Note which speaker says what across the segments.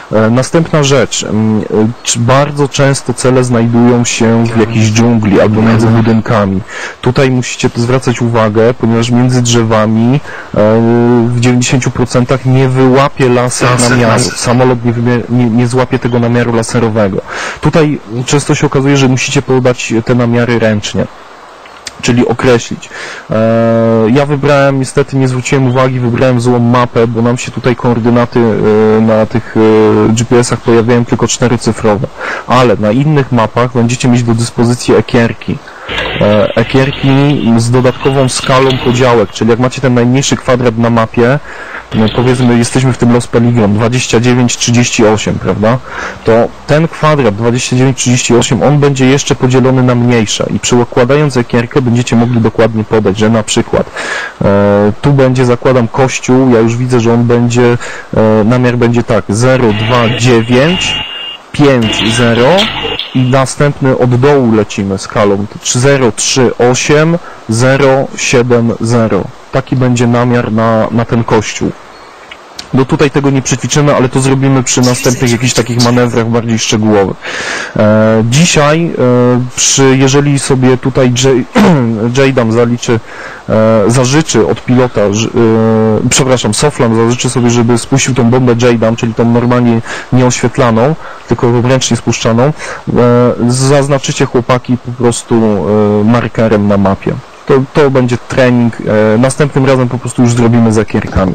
Speaker 1: Następna rzecz, bardzo często cele znajdują się w jakiejś dżungli albo między budynkami. Tutaj musicie zwracać uwagę, ponieważ między drzewami w 90% nie wyłapie laser namiaru. Samolot nie złapie tego namiaru laserowego. Tutaj często się okazuje, że musicie podać te namiary ręcznie, czyli określić. Ja wybrałem, niestety nie zwróciłem uwagi, wybrałem złą mapę, bo nam się tutaj koordynaty na tych GPS-ach pojawiają tylko 4-cyfrowe, ale na innych mapach będziecie mieć do dyspozycji ekierki. Ekierki z dodatkową skalą podziałek, czyli jak macie ten najmniejszy kwadrat na mapie, powiedzmy jesteśmy w tym Los Peligrom 29-38, prawda? To ten kwadrat 29-38, on będzie jeszcze podzielony na mniejsze i przykładając ekierkę będziecie mogli dokładnie podać, że na przykład tu będzie, zakładam, kościół, ja już widzę, że on będzie, namiar będzie tak, 029 5-0 i następny od dołu lecimy skalą 038 070. Taki będzie namiar na ten kościół. No tutaj tego nie przećwiczymy, ale to zrobimy przy następnych jakichś takich manewrach bardziej szczegółowych. Dzisiaj, jeżeli sobie tutaj JDAM zażyczy od pilota, przepraszam, Soflan zażyczy sobie, żeby spuścił tą bombę JDAM, czyli tą normalnie nieoświetlaną, tylko ręcznie spuszczaną, zaznaczycie chłopaki po prostu markerem na mapie. To będzie trening. Następnym razem po prostu już zrobimy z ekierkami.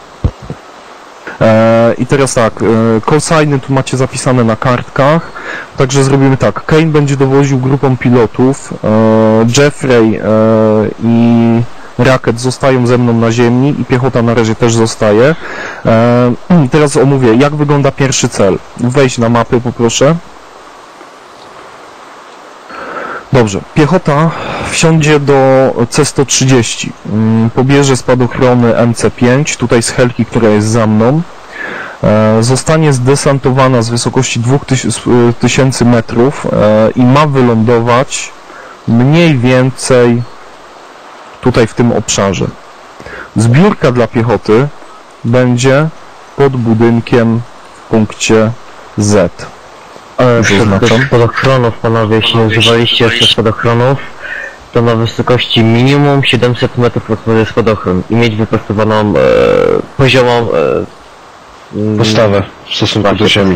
Speaker 1: I teraz tak, callsigny tu macie zapisane na kartkach, także zrobimy tak, Kane będzie dowoził grupą pilotów, Jeffrey i Racket zostają ze mną na ziemi i piechota na razie też zostaje. Teraz omówię, jak wygląda pierwszy cel. Wejdź na mapy, poproszę. Dobrze, piechota wsiądzie do C-130, pobierze spadochrony MC-5, tutaj z helki, która jest za mną, zostanie zdesantowana z wysokości 2000 metrów i ma wylądować mniej więcej tutaj w tym obszarze. Zbiórka dla piechoty będzie pod budynkiem w punkcie Z.
Speaker 2: Spadochronów, panowie, jeśli nie używaliście jeszcze spadochronów, to na wysokości minimum 700 metrów odpowiedzi spadochron i mieć wyprostowaną poziomą
Speaker 3: postawę w stosunku do ziemi.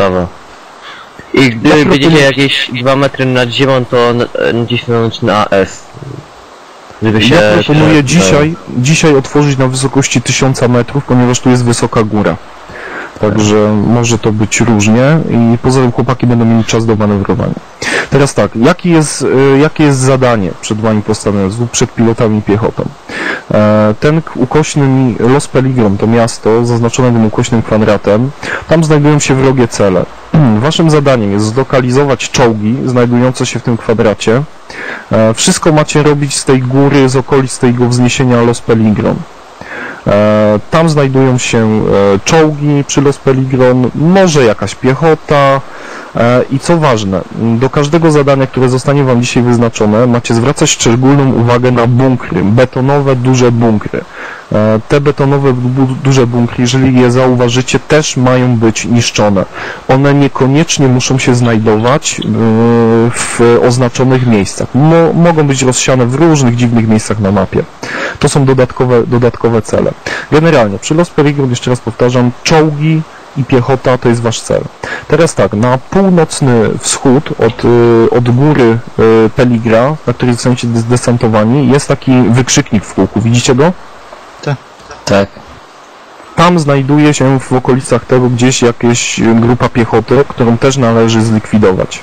Speaker 2: I gdy będziecie jakieś 2 metry nad ziemią, to nacisnąć na S. Żeby się...
Speaker 1: Ja proponuję dzisiaj otworzyć na wysokości 1000 metrów, ponieważ tu jest wysoka góra. Także może to być różnie i poza tym chłopaki będą mieli czas do manewrowania. Teraz tak, jakie jest zadanie przed Wami postawione, przed pilotami i piechotą? Ten ukośny Los Peligrom, to miasto zaznaczone tym ukośnym kwadratem, tam znajdują się wrogie cele. Waszym zadaniem jest zlokalizować czołgi znajdujące się w tym kwadracie. Wszystko macie robić z tej góry, z okolic tego wzniesienia Los Peligrom. Tam znajdują się czołgi przy Los Peligrom, może jakaś piechota i co ważne, do każdego zadania, które zostanie Wam dzisiaj wyznaczone, macie zwracać szczególną uwagę na bunkry, betonowe, duże bunkry. Te betonowe, duże bunkry, jeżeli je zauważycie, też mają być niszczone. One niekoniecznie muszą się znajdować w oznaczonych miejscach. Mogą być rozsiane w różnych dziwnych miejscach na mapie. To są dodatkowe cele. Generalnie, przy Los Peligrom, jeszcze raz powtarzam, czołgi i piechota to jest Wasz cel. Teraz tak, na północny wschód od góry Peligra, na której zostaniecie zdesantowani, jest taki wykrzyknik w kółku. Widzicie go?
Speaker 2: Tak.
Speaker 1: Tam znajduje się w okolicach tego gdzieś jakaś grupa piechoty, którą też należy zlikwidować.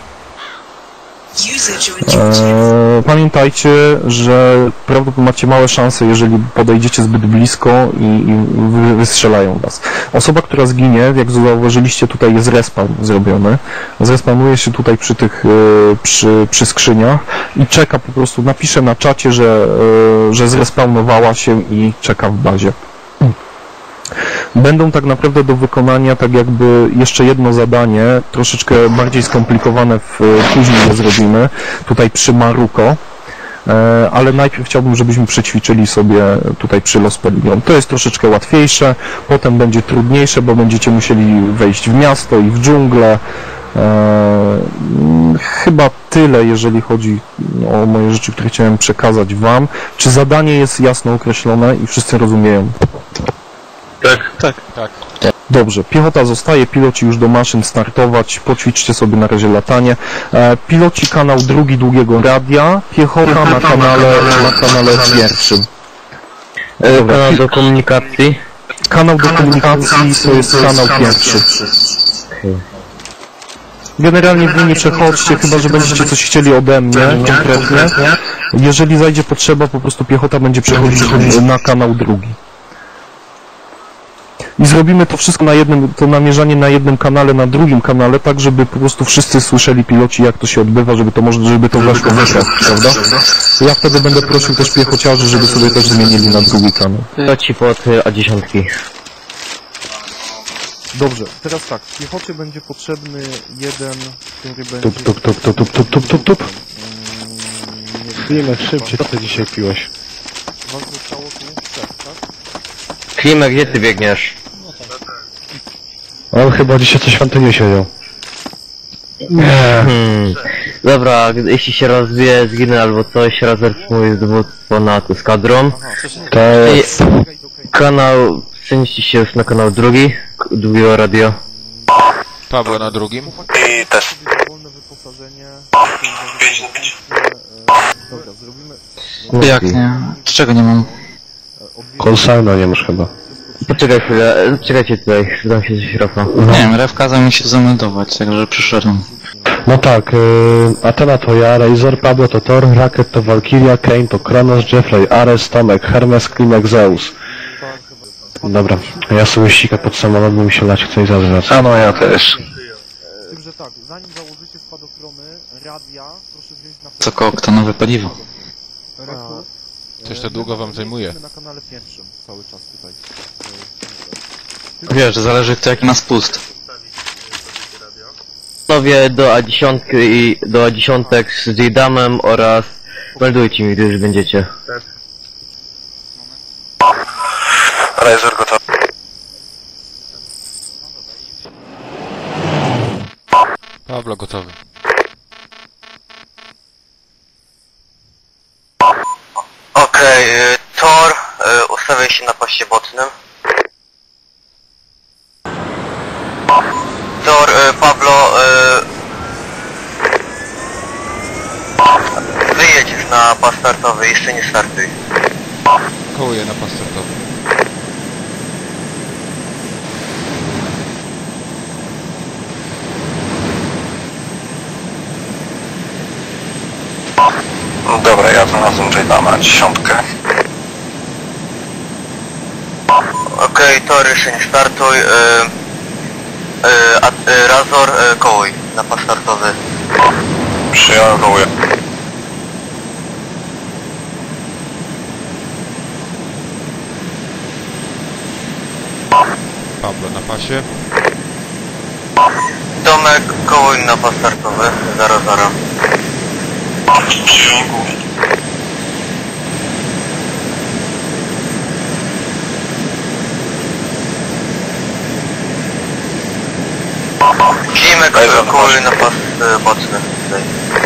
Speaker 1: Pamiętajcie, że prawdopodobnie macie małe szanse, jeżeli podejdziecie zbyt blisko i wystrzelają was. Osoba, która zginie, jak zauważyliście, tutaj jest respawn zrobiony. Zrespawnuje się tutaj przy skrzyniach i czeka po prostu, napisze na czacie, że zrespawnowała się i czeka w bazie. Będą tak naprawdę do wykonania tak jakby jeszcze jedno zadanie, troszeczkę bardziej skomplikowane, później je zrobimy, tutaj przy Maruko. ale najpierw chciałbym, żebyśmy przećwiczyli sobie tutaj przylos Pelinion. To jest troszeczkę łatwiejsze, potem będzie trudniejsze, bo będziecie musieli wejść w miasto i w dżunglę. Chyba tyle, jeżeli chodzi o moje rzeczy, które chciałem przekazać Wam. Czy zadanie jest jasno określone i wszyscy rozumieją?
Speaker 4: Tak.
Speaker 1: Dobrze, piechota zostaje, piloci już do maszyn startować, poćwiczcie sobie na razie latanie. Piloci kanał drugi długiego radia, piechota na kanale pierwszym.
Speaker 2: Kanał do komunikacji.
Speaker 1: Kanał do komunikacji to jest kanał pierwszy. Generalnie wy nie przechodźcie, chyba że będziecie coś chcieli ode mnie konkretnie. Jeżeli zajdzie potrzeba, po prostu piechota będzie przechodzić na kanał drugi. I zrobimy to wszystko na jednym, to namierzanie na jednym kanale, na drugim kanale, tak żeby po prostu wszyscy słyszeli piloci, jak to się odbywa, żeby to weszło w ekran, prawda? Ja wtedy będę prosił też piechociarzy, żeby sobie też zmienili na drugi kanał.
Speaker 2: Piloci pod A10.
Speaker 1: Dobrze, teraz tak, w piechocie będzie potrzebny jeden, który będzie...
Speaker 3: Tup. Klimek, szybciej, co dzisiaj piłeś?
Speaker 1: Was zostało tu 4, tak?
Speaker 2: Klimek, gdzie ty biegniesz?
Speaker 3: On chyba dzisiaj coś w świątyni siedział. Nie.
Speaker 2: Dobra, jeśli się rozbije, zginę albo coś, rezerwuję dowództwo nad eskadrą.
Speaker 3: To jest...
Speaker 2: Kanał, przenieście się już na kanał drugi, drugiego radio.
Speaker 4: Pablo na drugim.
Speaker 1: I też. Wolne wyposażenie... 5 na 5. Dobra, zrobimy...
Speaker 5: Jak nie? Czego nie mam?
Speaker 3: Konsalna nie masz chyba.
Speaker 2: Poczekaj chwilę, czekajcie tutaj, spytam się coś Rafa.
Speaker 5: Nie wiem, Ref kazał mi się zameldować, także przyszedłem.
Speaker 3: No tak, Athena to ja, Razor, Pablo to Thor, Racket to Valkyria, Kane to Kronos, Jeffrey, Ares, Tomek, Hermes, Klimek, Zeus. Dobra, ja sobie ścigę pod samolot, bo mi się lać chce i zadrzeć.
Speaker 1: A no ja też. Z tym, że tak, zanim założycie spadochrony, radia, proszę wziąć na...
Speaker 5: Co koło nowe paliwo.
Speaker 4: Coś to długo wam zajmuje.
Speaker 1: Na kanale pierwszym cały czas tutaj.
Speaker 5: Wiesz, zależy kto jaki ma spust.
Speaker 2: Panowie do A10 i do A10 z J-Damem oraz meldujcie mi, gdy już będziecie.
Speaker 1: Razor gotowy.
Speaker 4: Pablo gotowy.
Speaker 6: Okej, Thor, ustawiaj się na paście bocznym. Thor, Pablo, wyjedziesz na pas startowy, jeszcze nie startuj.
Speaker 4: Kołuję na pas startowy.
Speaker 1: Dobra, ja znalazłem J-Dama, 10.
Speaker 6: Okej, Thor, jeszcze nie startuj. Razor, kołuj na pas startowy.
Speaker 1: Przyjąłem, kołuję.
Speaker 4: Pablo na pasie.
Speaker 6: Tomek, kołuj na pas startowy, 0-0.
Speaker 1: Przyjąłem, kołuję.
Speaker 6: Klimek, kołuj na pas boczny. Tutaj.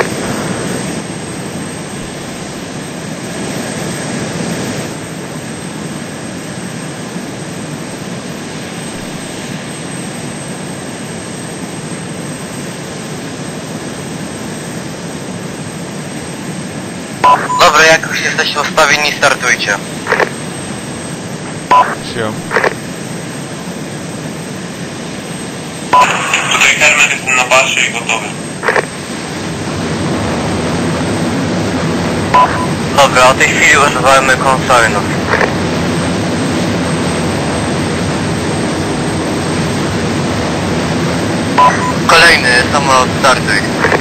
Speaker 6: Dobra, jak już jesteście ustawieni, startujcie.
Speaker 4: Przyjął.
Speaker 1: Tutaj Hermes jestem na pasie i gotowy.
Speaker 6: Dobra, o tej chwili używamy konsolnów. Kolejny samolot, startuj.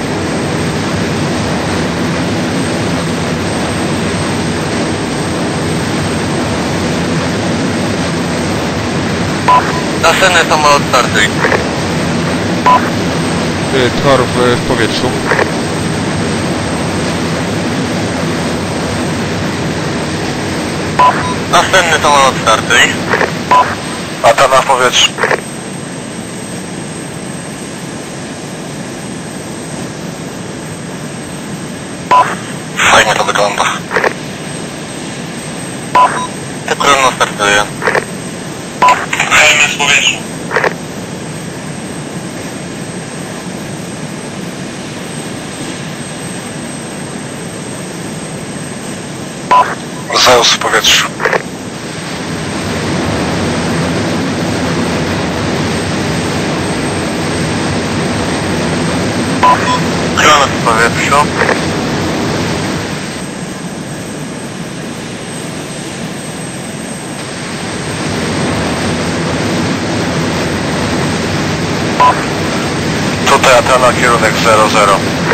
Speaker 6: Następny samolot, startuj.
Speaker 4: Thor w powietrzu.
Speaker 6: Następny to od startuj.
Speaker 3: Atena w powietrzu.
Speaker 6: Fajnie to wygląda. To Kronos startuje. Helmy z powietrzu.
Speaker 3: Zeus w powietrzu.
Speaker 6: Kronos w powietrzu.
Speaker 3: Tutaj Atena, kierunek 00.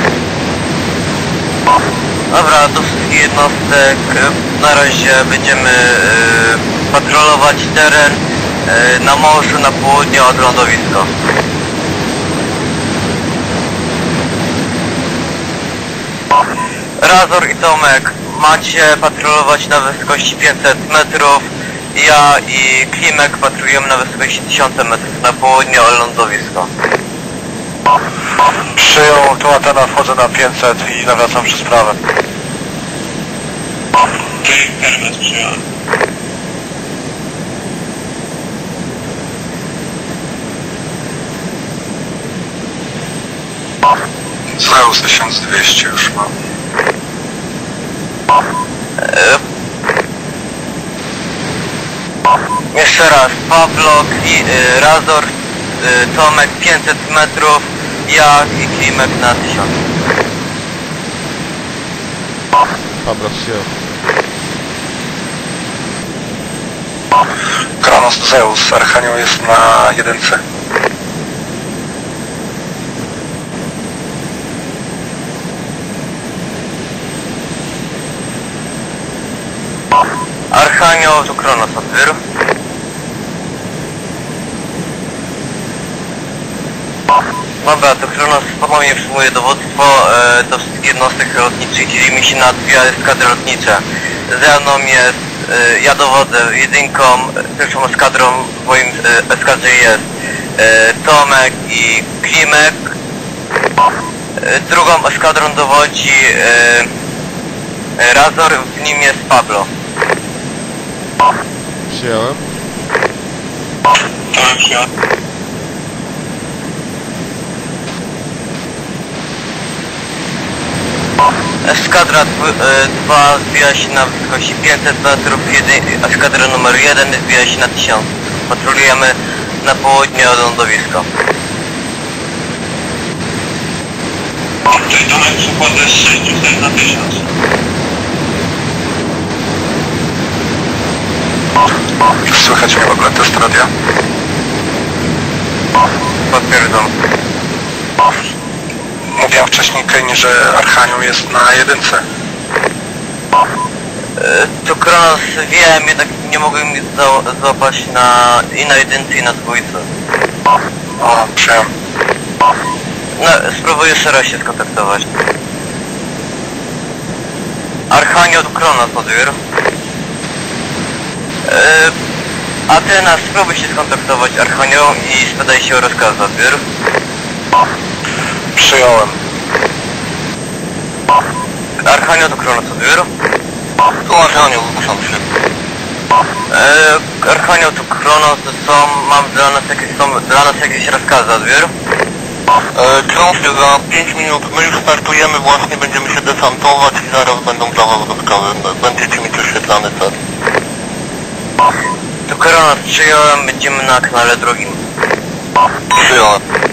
Speaker 6: Dobra, do wszystkich jednostek na razie będziemy patrolować teren na morzu na południe od lądowiska. Razor i Tomek macie patrolować na wysokości 500 metrów. Ja i Klimek patrujemy na wysokości 1000 metrów na południe od lądowiska.
Speaker 3: Przyjął, tu Atena, wchodzę na 500 i nawracam przez prawe.
Speaker 6: Hermes przyjąłem.
Speaker 3: Zeus 1200 już mam.
Speaker 6: Jeszcze raz, Pablo, Razor, Tomek 500 metrów, ja i Klimek na 1000.
Speaker 4: Pablo przyjął.
Speaker 3: Kronos Zeus, Archanioł jest na 1.
Speaker 6: Archanioł to Kronos odbiór. Dobra, to Kronos ponownie przyjmuje dowództwo do wszystkich jednostek lotniczych. Dzielimy się na dwie eskadry lotnicze. Ze mną jest, ja dowodzę jedynką, pierwszą eskadrą w moim eskadrze jest Tomek i Klimek. Drugą eskadrą dowodzi Razor, w nim jest Pablo.
Speaker 4: Przyjąłem.
Speaker 6: Tak, przyjąłem. Eskadra 2 zbija się na wysokości 500 metrów, eskadra numer 1 zbija się na 1000. Patrolujemy na południe od lądowiska. Czyli Tomek przykłady z 600 na 1000.
Speaker 3: Słychać mnie w ogóle test radia?
Speaker 6: Potwierdzam.
Speaker 3: Mówiłem wcześniej Kane, że Archanioł jest na 1.
Speaker 6: To Kronos wiem, jednak nie mogłem złapać i na 1 i na 2.
Speaker 3: O, przyjąłem.
Speaker 6: No, spróbuję jeszcze raz się skontaktować. Archanioł to Kronos odbiór. Atena, spróbuj się skontaktować Archanioł i spytaj się o rozkaz odbiór.
Speaker 3: Przyjąłem.
Speaker 6: Archanioł to Kronos odbiór. Tu Archanioł, zgłaszam się. Archanioł to Kronos, mam dla nas jakieś rozkazy odbiór.
Speaker 7: Kronos za 5 minut, my już startujemy, właśnie będziemy się desantować i zaraz będą dla was rozkazy. Będziecie mieć oświetlany cel.
Speaker 6: To Kronos przyjąłem, będziemy na kanale drugim.
Speaker 7: Przyjąłem.